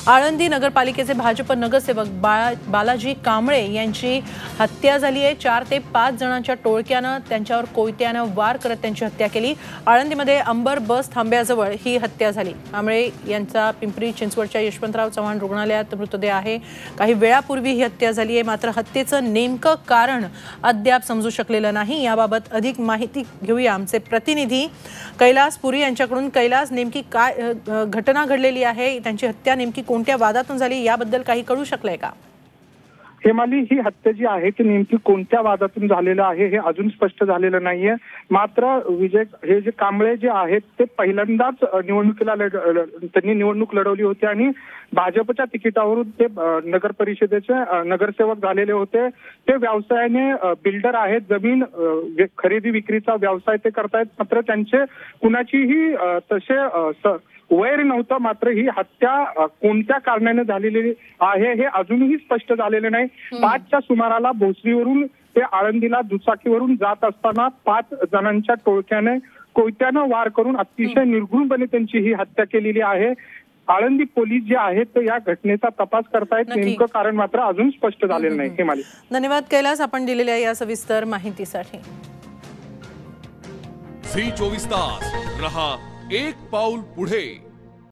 आळंदी नगरपालिकेचे भाजप नगरसेवक बालाजी कांबळे यांची हत्या झाली आहे। 4 ते 5 जणांच्या टोळक्यानं त्यांच्यावर कोयत्यानं वार करत त्यांची हत्या केली। आळंदीमध्ये अंबर बस थांब्याजवळ ही हत्या झाली। कांबळे यांचा पिंपरी चिंचवडच्या यशवंतराव चव्हाण रुग्णालयात मृतदेह आहे। काही वेळापूर्वी ही हत्या झाली आहे, मात्र हत्येचं नेमकं कारण अद्याप समजू शकलेलं नाही। याबाबत अधिक माहिती घेऊया आमचे प्रतिनिधी कैलास पुरी यांच्याकडून। कैलास, नेमकी काय घटना घडलेली आहे, त्यांची हत्या नेमकी कोणत्या वादातून झाली याबद्दल काही कळू शकलंय का? हेमाली, ही हत्या जी आहे ती नेमकी कोणत्या वादातून झालेलं आहे हे अजून स्पष्ट झालेलं नाहीये। मात्र हे जे कांबळे जे आहेत ते पहिल्यांदाच निवडणुकीला त्यांनी निवडणूक लढवली होती आणि भाजपच्या तिकिटावरून ते नगर परिषदेचे नगरसेवक झालेले होते। ते व्यवसायाने बिल्डर आहेत, जमीन खरेदी विक्रीचा व्यवसाय ते करतायत। मात्र त्यांचे कुणाचीही तसे वैर नव्हतं। मात्र ही हत्या कोणत्या कारणाने झालेली आहे हे अजूनही स्पष्ट झालेले नाही। 5च्या सुमाराला भोसरीवरून ते आळंदीला दुचाकीवरून जात असताना 5 जणांच्या टोळक्याने कोयत्यानं वार करून अतिशय निर्घृणपणे त्यांची ही हत्या केलेली आहे। आळंदी पोलीस जे आहेत ते या घटनेचा तपास करतायत। नेमकं कारण मात्र अजून स्पष्ट झालेलं नाही। हेमाली, धन्यवाद कैलास, आपण दिलेल्या या सविस्तर माहितीसाठी। झी 24 तास रहा एक पाऊल पुढे।